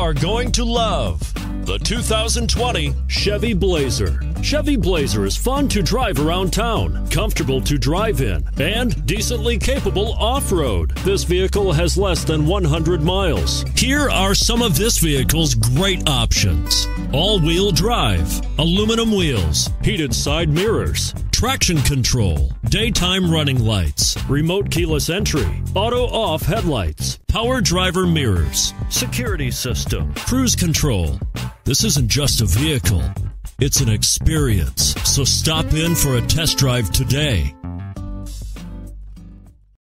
are going to love the 2020 Chevy Blazer. Chevy Blazer is fun to drive around town, comfortable to drive in, and decently capable off-road. This vehicle has less than 100 miles. Here are some of this vehicle's great options: all-wheel drive, aluminum wheels, heated side mirrors, traction control, daytime running lights, remote keyless entry, auto-off headlights, power driver mirrors, security system, cruise control. This isn't just a vehicle, it's an experience. So stop in for a test drive today.